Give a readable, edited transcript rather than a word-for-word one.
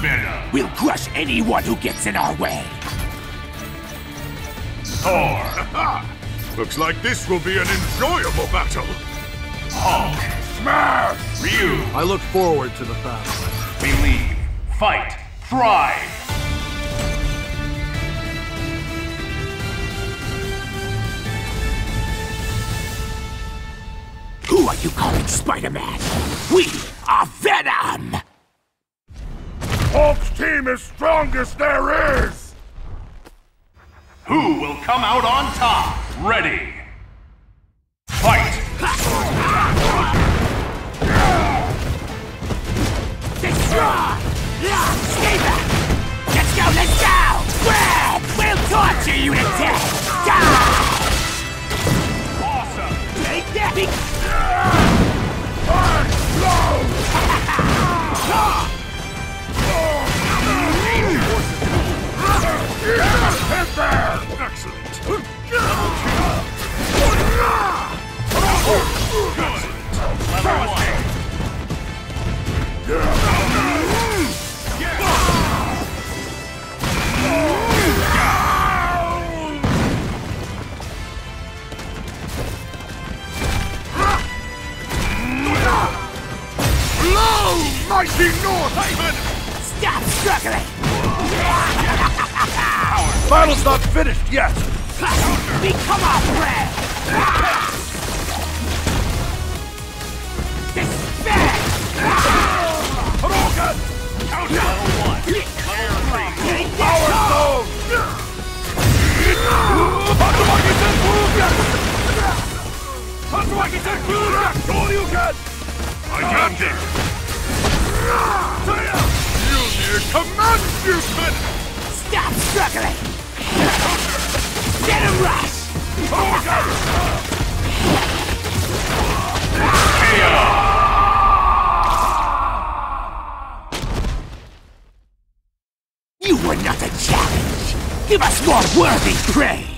Venom. We'll crush anyone who gets in our way. Thor. Looks like this will be an enjoyable battle. Hulk. Smash! Ryu. I look forward to the battle. Believe. Fight. Thrive. Who are you calling Spider-Man? We are Venom! Hulk's team is strongest there is! Who will come out on top? Ready. Fight. Destroy! Stay back! Let's go, let's go! Red! We'll torture you to death! Die! Awesome. Take that! Excellent! Level 1. Mighty North Haven! Stop struggling! Battle's not finished yet! Become our prey! Despair! Hadouken! Counter. Level 1. Power Stone! Hatsumaki Senpu! Shoryuken! I got this! Mjolnir command Newton! Stop struggling! Get him rush! You were not a challenge! Give us more worthy prey!